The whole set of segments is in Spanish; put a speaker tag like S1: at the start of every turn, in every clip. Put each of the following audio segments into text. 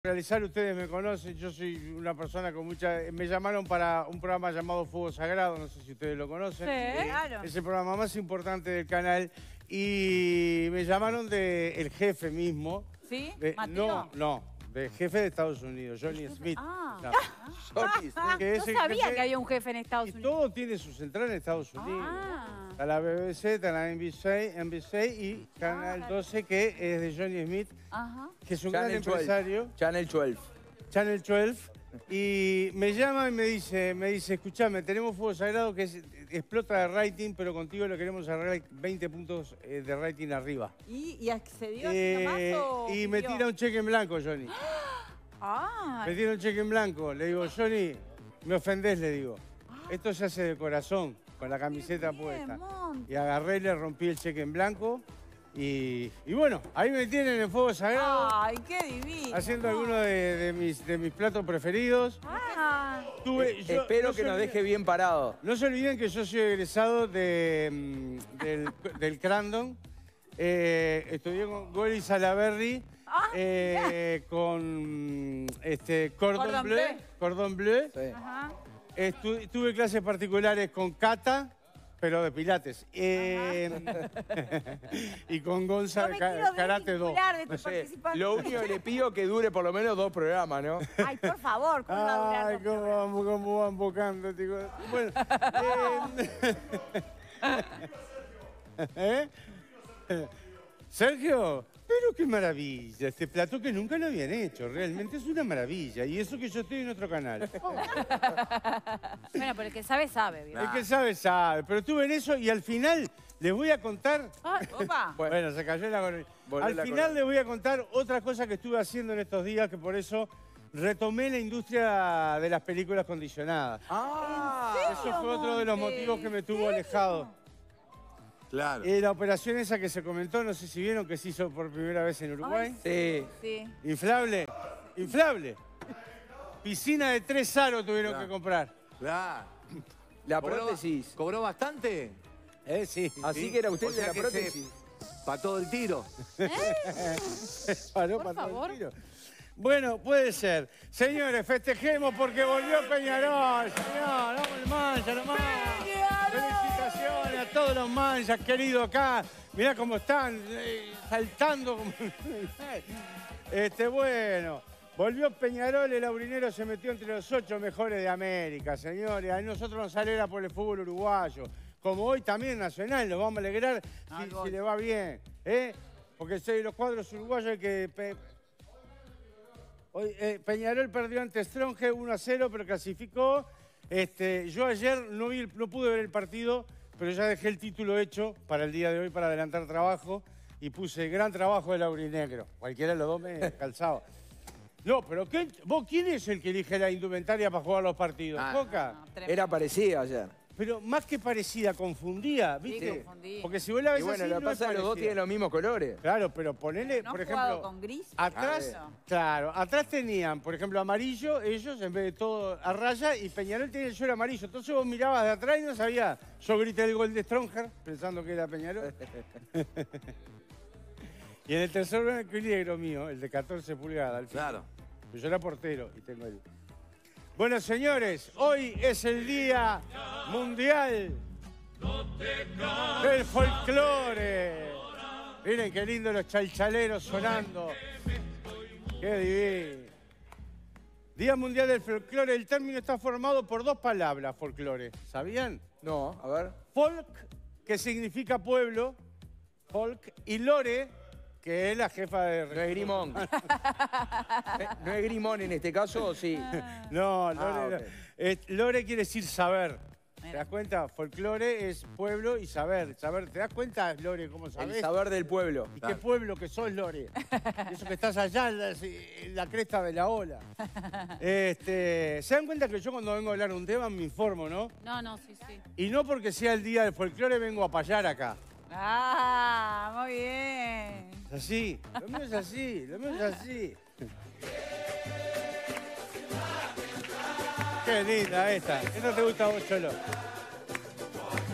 S1: Realizar, ustedes me conocen, yo soy una persona con mucha... Me llamaron para un programa llamado Fuego Sagrado, no sé si ustedes lo conocen.
S2: Sí, claro.
S1: Es el programa más importante del canal y me llamaron del jefe mismo.
S2: ¿Sí?
S1: ¿Mateo? No, del jefe de Estados Unidos, Johnny Smith.
S2: Johnny Smith. No sabía que había un jefe en Estados Unidos.
S1: Y todo tiene su central en Estados Unidos. Está la BBC, está la NBC y Canal 12, que es de Johnny Smith, que es un gran empresario.
S3: Channel 12.
S1: Channel 12. Y me llama y me dice, escuchame, tenemos Fuego Sagrado que explota de rating, pero contigo lo queremos arreglar 20 puntos de rating arriba.
S2: ¿Y accedió a
S1: Y me tira un cheque en blanco, Johnny. Me tira un cheque en blanco. Le digo, Johnny, me ofendés, le digo. Esto se hace de corazón, con la camiseta puesta. Y agarré y le rompí el cheque en blanco. Y bueno, ahí me tienen en Fuego Sagrado.
S2: ¡Ay, qué divino!
S1: Haciendo algunos de mis platos preferidos.
S3: Espero que nos deje bien parado.
S1: No se olviden que yo soy egresado del Crandon. Estudié con Gori Salaberry, con Cordon Bleu.
S3: Sí.
S1: Tuve clases particulares con Cata, pero de pilates. Y con Gonza Karate 2.
S3: Lo único que le pido es que dure por lo menos 2 programas, ¿no?
S2: Ay, por favor, ¿cómo va a durar?
S1: Ay, cómo van bocando, tío. Bueno. Sergio, pero qué maravilla, este plato que nunca lo habían hecho, realmente es una maravilla. Y eso que yo estoy en otro canal.
S2: Bueno, pero el que sabe, sabe. ¿Verdad?
S1: El que sabe, sabe. Pero estuve en eso y al final les voy a contar...
S2: Opa.
S1: Bueno, se cayó la corona. Al final les voy a contar otra cosa que estuve haciendo en estos días, que por eso retomé la industria de las películas condicionadas. Eso fue otro de los motivos que me tuvo alejado.
S4: Claro.
S1: La operación esa que se comentó, no sé si vieron que se hizo por primera vez en Uruguay.
S3: Sí.
S1: Inflable. Inflable. Piscina de 3 aros tuvieron que comprar.
S4: Claro.
S3: La prótesis.
S4: ¿Cobró bastante?
S1: Sí.
S3: Así que era usted
S4: O sea
S3: de la
S4: que
S3: prótesis.
S4: Para todo el tiro.
S1: Paró para todo el tiro. Bueno, puede ser. Señores, festejemos porque volvió Peñarol. Señor, vamos el Mancha nomás. Felicitaciones a todos los Manchas queridos acá. Mirá cómo están, saltando. Bueno, volvió Peñarol, el laurinero se metió entre los 8 mejores de América, señores. A nosotros nos alegra por el fútbol uruguayo. Como hoy también Nacional, nos vamos a alegrar si le va bien. Porque soy los cuadros uruguayos que... Hoy, Peñarol perdió ante Stronghead 1-0, pero clasificó. Yo ayer no pude ver el partido, pero ya dejé el título hecho para el día de hoy para adelantar trabajo y puse gran trabajo del aurinegro. Cualquiera de los dos me calzaba. No, pero ¿quién es el que elige la indumentaria para jugar los partidos? ¿Coca?
S3: Era parecida ayer.
S1: Pero más que parecida, confundía, ¿viste?
S2: Sí, confundía.
S1: Porque si vos la ves
S3: bueno,
S1: así,
S3: lo que pasa es que los dos tienen los mismos colores.
S1: Claro, pero ponele,
S2: ¿No
S1: por
S2: jugado
S1: ejemplo...
S2: con gris?
S1: Atrás, claro, atrás tenían, por ejemplo, amarillo, ellos, en vez de todo a raya, y Peñarol tenía el suelo amarillo. Entonces vos mirabas de atrás y no sabías. Yo grité el gol de Stronghead, pensando que era Peñarol. Y en el tercer blanco y negro mío, el de 14 pulgadas, al fin.
S4: Claro.
S1: Yo era portero y tengo el... Bueno, señores, hoy es el Día Mundial del Folclore. Miren qué lindo los chalchaleros sonando. Qué divino. Día Mundial del Folclore. El término está formado por 2 palabras, folclore. ¿Sabían?
S3: No, a ver.
S1: Folk, que significa pueblo, folk, y lore, que es la jefa de...
S3: No es Grimón. ¿No es Grimón en este caso o sí?
S1: No, lore, lore quiere decir saber. ¿Te das cuenta? Folclore es pueblo y saber. ¿Te das cuenta, Lore, cómo sabés?
S3: El saber del pueblo.
S1: ¿Y qué pueblo que sos, Lore? Eso que estás allá en la cresta de la ola. ¿Se dan cuenta que yo cuando vengo a hablar de un tema me informo, no?
S2: No, sí.
S1: Y no porque sea el día del folclore vengo a payar acá.
S2: Muy bien.
S1: Es así, lo mío es así. Qué linda esta. ¿Esta te gusta a vos, Cholo?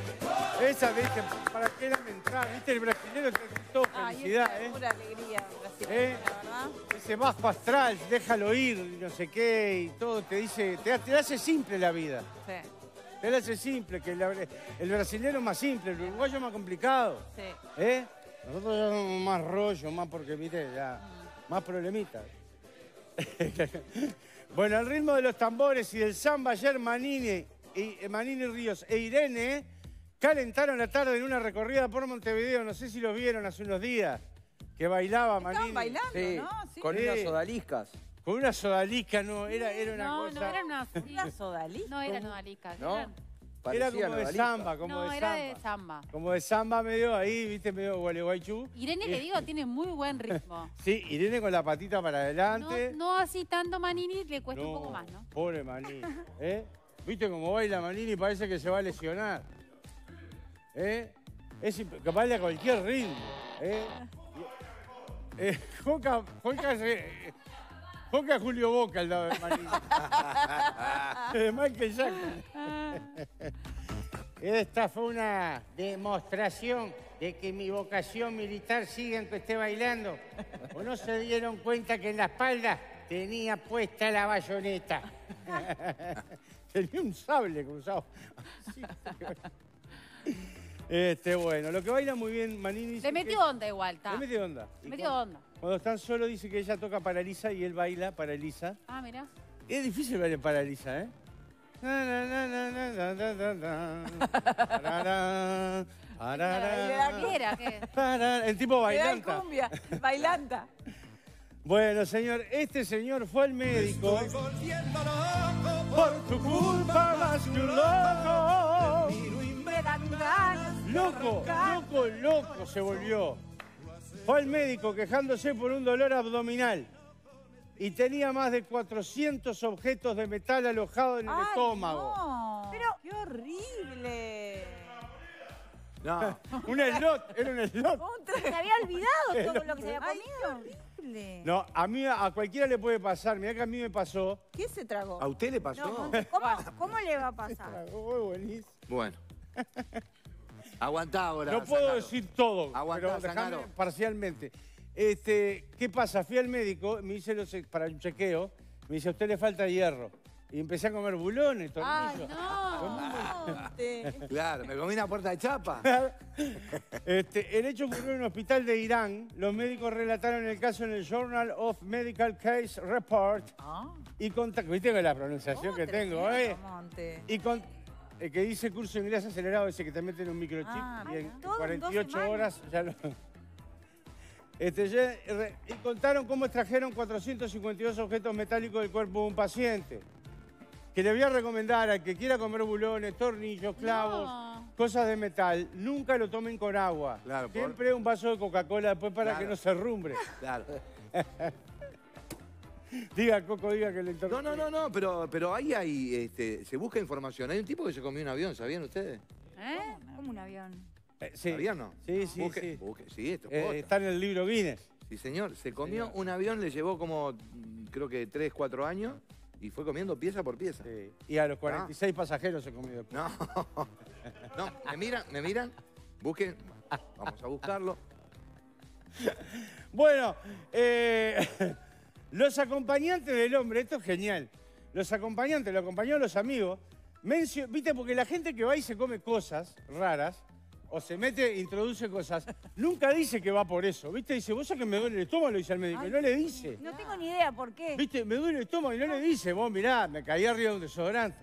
S1: Esa, viste, ¿para qué lamentar? Viste, el brasileño te gritó felicidad,
S2: Pura alegría.
S1: Ese bajo astral, déjalo ir, no sé qué, y todo te dice, te hace simple la vida.
S2: Sí.
S1: Te la hace simple, que el brasileño es más simple, el uruguayo es más complicado.
S2: Sí.
S1: Nosotros ya somos más rollo, más porque, viste, ya, más problemitas. Bueno, al ritmo de los tambores y del samba, ayer Manini Ríos e Irene calentaron la tarde en una recorrida por Montevideo, no sé si lo vieron hace unos días, que bailaba Manini.
S2: Estaban bailando,
S3: Sí,
S2: ¿no? Sí.
S3: con unas odaliscas.
S1: Con una sodalica, no, era una
S2: No,
S1: cosa...
S2: no eran unas sodaliscas.
S5: No eran odaliscas.
S3: ¿No?
S1: Era
S3: Parecían
S1: como de
S3: odaliscas.
S1: samba, como
S5: No,
S1: de
S5: era
S1: samba.
S5: de samba.
S1: Como de samba medio ahí, viste, medio gualeguaychú.
S5: Irene, le digo, tiene muy buen ritmo.
S1: Sí, Irene con la patita para adelante.
S5: No así tanto Manini, le cuesta un poco más, ¿no?
S1: Pobre Manini, ¿Viste cómo baila Manini? Parece que se va a lesionar. Que baila a cualquier ritmo, Joca Julio Boca al lado de Manini. Michael Jackson. Esta fue una demostración de que mi vocación militar sigue aunque esté bailando. ¿O no se dieron cuenta que en la espalda tenía puesta la bayoneta? Tenía un sable cruzado. Bueno, lo que baila muy bien Manini...
S5: Le metió onda igual, está.
S1: Le metió onda.
S5: Le metió onda.
S1: Cuando están solos dice que ella toca para Elisa y él baila para Elisa.
S5: Ah, mirá.
S1: Es difícil bailar para Elisa, ¿eh?
S5: ¿Qué era? ¿Qué?
S1: El tipo bailanta.
S2: cumbia, bailanta.
S1: Bueno, señor, este señor fue al médico. Por tu culpa más que un loco. Loco se volvió. Fue al médico quejándose por un dolor abdominal. Y tenía más de 400 objetos de metal alojados en el estómago.
S2: No. Pero qué horrible.
S4: No.
S1: Un slot, era un slot.
S5: Se había olvidado todo lo que se había
S2: Ay,
S5: comido.
S2: qué horrible.
S1: No, a cualquiera le puede pasar. Mirá que a mí me pasó.
S2: ¿Qué se tragó?
S4: ¿A usted le pasó?
S5: ¿Cómo le va a pasar?
S1: Muy buenísimo.
S4: Bueno. Aguantá ahora.
S1: No puedo
S4: Zanaro.
S1: decir todo,
S4: Aguantá,
S1: pero déjame
S4: Zanaro.
S1: parcialmente. ¿Qué pasa? Fui al médico, me hice para un chequeo, me dice, a usted le falta hierro. Y empecé a comer bulones, tornillos.
S5: ¡Ay, no!
S4: Claro, me comí una puerta de chapa.
S1: El hecho ocurrió en un hospital de Irán. Los médicos relataron el caso en el Journal of Medical Case Report. Y viste con la pronunciación que tengo, Y que dice curso de inglés acelerado, ese que te meten un microchip y en 48 horas ya lo... y contaron cómo extrajeron 452 objetos metálicos del cuerpo de un paciente. Que le voy a recomendar al que quiera comer bulones, tornillos, clavos, cosas de metal, nunca lo tomen con agua.
S4: Claro,
S1: siempre un vaso de Coca-Cola después para
S4: Claro.
S1: que no se rumbre.
S4: Claro.
S1: Diga, Coco, diga que le interrumpí.
S4: No, pero ahí hay, se busca información. Hay un tipo que se comió un avión, ¿sabían ustedes?
S5: ¿Cómo un avión?
S1: Sí.
S4: ¿Sabían no?
S1: Sí, sí,
S4: Busque-
S1: sí.
S4: busque- sí, esto es posta.
S1: Está en el libro Guinness.
S4: Sí, señor. Se comió un avión, le llevó como, creo que 3, 4 años y fue comiendo pieza por pieza.
S1: Sí. Y a los 46 pasajeros se comió después.
S4: No, no, me miran, busquen, vamos a buscarlo.
S1: Bueno, los acompañantes del hombre, esto es genial. Los acompañantes, lo acompañaron los amigos. Viste, porque la gente que va y se come cosas raras, o se mete, introduce cosas, nunca dice que va por eso. ¿Viste? Dice, vos sabés que me duele el estómago, le dice al médico. Y no le dice.
S5: No tengo ni idea por qué.
S1: ¿Viste? Me duele el estómago y no le dice. Vos mirá, me caí arriba de un desodorante.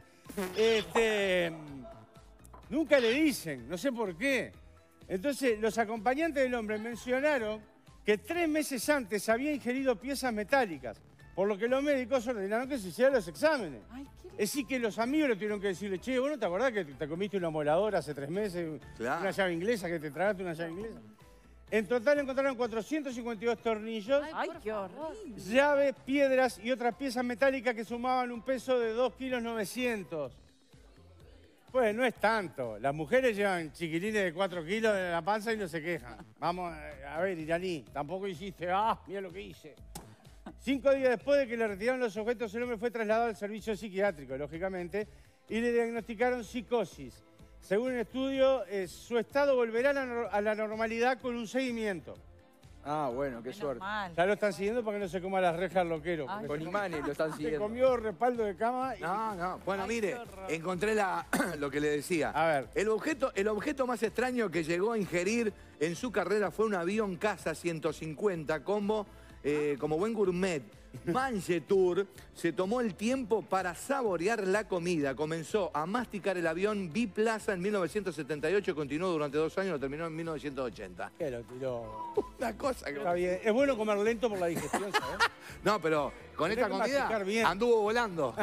S1: Nunca le dicen, no sé por qué. Entonces, los acompañantes del hombre mencionaron que 3 meses antes había ingerido piezas metálicas, por lo que los médicos ordenaron que se hicieran los exámenes. Es decir, que los amigos le tuvieron que decirle, che, ¿vos no te acordás que te comiste una moladora hace 3 meses?
S4: Claro.
S1: Una llave inglesa, que te tragaste una llave inglesa. En total encontraron 452 tornillos,
S2: Ay, qué horrible.
S1: llaves, piedras y otras piezas metálicas que sumaban un peso de 2,9 kilos. Pues no es tanto. Las mujeres llevan chiquilines de 4 kilos en la panza y no se quejan. Vamos, a ver, iraní, tampoco hiciste, mira lo que hice. 5 días después de que le retiraron los objetos, el hombre fue trasladado al servicio psiquiátrico, lógicamente, y le diagnosticaron psicosis. Según un estudio, su estado volverá a la normalidad con un seguimiento.
S3: Ah, bueno, qué suerte.
S1: Ya lo están siguiendo para que no se coma las rejas loquero.
S3: Con imanes lo están
S1: Se
S3: siguiendo.
S1: comió respaldo de cama y...
S4: No. Bueno, mire, encontré lo que le decía.
S1: A ver.
S4: El objeto más extraño que llegó a ingerir en su carrera fue un avión Casa 150 como buen gourmet. Manjetur se tomó el tiempo para saborear la comida. Comenzó a masticar el avión Biplaza en 1978, continuó durante 2 años, lo terminó en 1980.
S1: ¿Qué lo tiró?
S4: Una cosa que...
S1: Está bien. Es bueno comer lento por la digestión, ¿sabes?
S4: No, pero con
S1: Tenés
S4: esta
S1: que
S4: comida
S1: masticar bien.
S4: anduvo volando.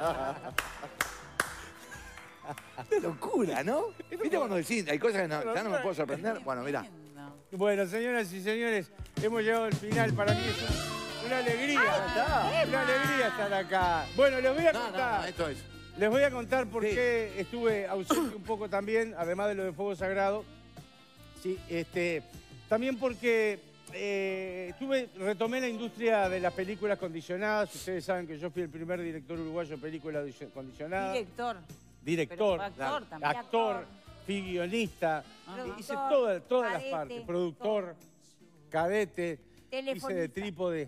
S4: Qué locura, ¿no? ¿Viste cuando decís, hay cosas que ya no me puedo sorprender? Bueno, mirá.
S1: Bueno, señoras y señores, hemos llegado al final. Para mí es una alegría. Una alegría estar acá. Bueno, les voy a contar.
S4: No, esto es...
S1: Les voy a contar por qué estuve ausente un poco también, además de lo de Fuego Sagrado. Sí, también porque retomé la industria de las películas condicionadas. Ustedes saben que yo fui el primer director uruguayo de películas condicionadas. Director,
S5: actor también.
S1: actor, fui guionista, hice todas las partes. Productor, cadete, hice de trípode.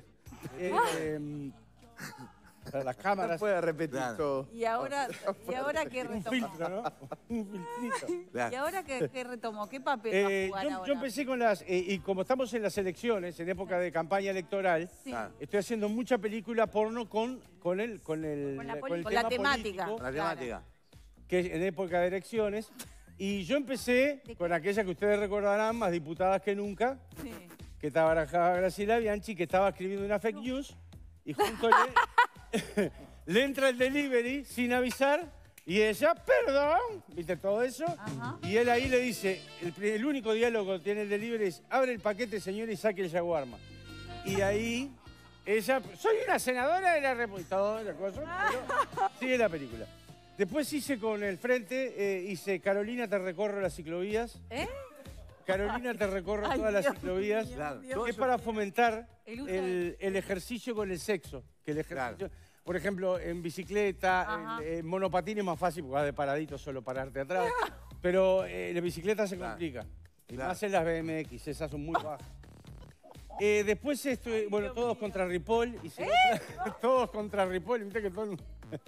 S1: Para las cámaras.
S3: No puede repetir todo.
S2: ¿Y ahora qué
S1: Un
S2: retomó?
S1: filtro, ¿no? Un filtrito.
S2: ¿Y ahora qué retomó? ¿Qué papel va a jugar ahora?
S1: Yo empecé con las... y como estamos en las elecciones, en época de campaña electoral, estoy haciendo mucha película porno con el
S2: la temática.
S4: La temática.
S1: Que es en época de elecciones. Y yo empecé con aquella que ustedes recordarán, más diputadas que nunca, que estaba barajada Graciela Bianchi, que estaba escribiendo una fake news, y junto le entra el delivery sin avisar, y ella, perdón, ¿viste todo eso? Y él ahí le dice, el único diálogo que tiene el delivery es, abre el paquete, señor, y saque el yaguarma. Y ahí ella, soy una senadora de la República, toda la cosa, pero sigue la película. Después hice con el frente, hice Carolina, te recorro las ciclovías. Carolina, te recorro todas las ciclovías. Que es para fomentar el ejercicio con el sexo. Que el ejercicio, por ejemplo, en bicicleta, en monopatín es más fácil porque vas de paradito solo pararte atrás. Pero en bicicleta se complica. Y más en las BMX, esas son muy bajas. Después, bueno, todos contra Ripoll. Todos contra Ripoll, viste que todo...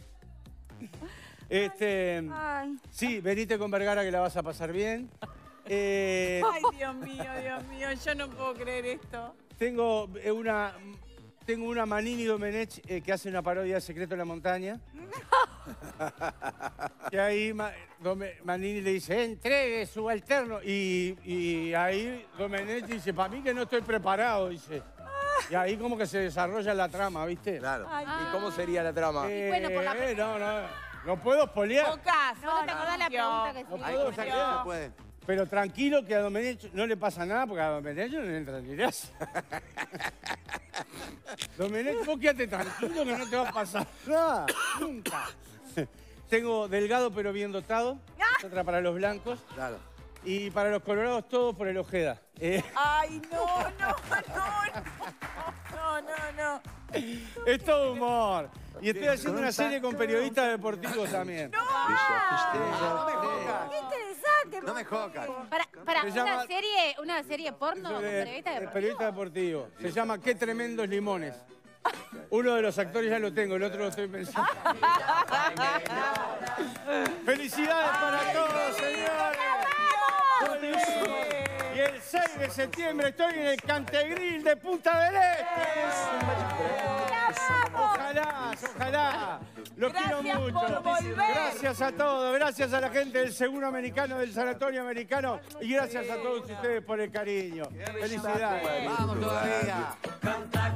S1: Sí, venite con Vergara que la vas a pasar bien.
S2: Ay, Dios mío, yo no puedo creer esto.
S1: Tengo una Manini Domenech que hace una parodia de Secreto en la Montaña. Y ahí Manini le dice, entregue subalterno. Y ahí Domenech dice, para mí que no estoy preparado, dice. Y ahí como que se desarrolla la trama, ¿viste?
S4: Claro.
S3: ¿Y cómo sería la trama?
S2: Bueno, por la
S1: no puedo spoilear.
S2: Pocas.
S5: No te acordás la pregunta que
S1: No
S5: se
S1: puedo
S5: hizo.
S1: sacar.
S4: Se puede.
S1: Pero tranquilo que a Domenech no le pasa nada, porque a Domenech no le entra ni gracia. Domenech, vos quédate tranquilo que no te va a pasar nada. Nunca. Tengo delgado pero bien dotado. Otra para los blancos.
S4: Claro.
S1: Y para los colorados todo por el Ojeda.
S2: Ay, no.
S1: Es todo humor. Y estoy haciendo una serie con periodistas deportivos también.
S5: Qué interesante.
S4: No me jocas.
S5: Para
S1: Se llama-
S5: una serie porno con periodista de
S1: Periodista deportivo. Se llama Qué tremendos limones. Uno de los actores ya lo tengo, el otro lo estoy pensando. ¡Felicidades para todos, señores! Y el 6 de septiembre estoy en el Cantegril de Punta del Este. Ojalá. Los quiero mucho.
S2: por volver.
S1: Gracias a todos, gracias a la gente del Seguro Americano, del Sanatorio Americano y gracias a todos ustedes por el cariño. Felicidades.
S4: Vamos todavía.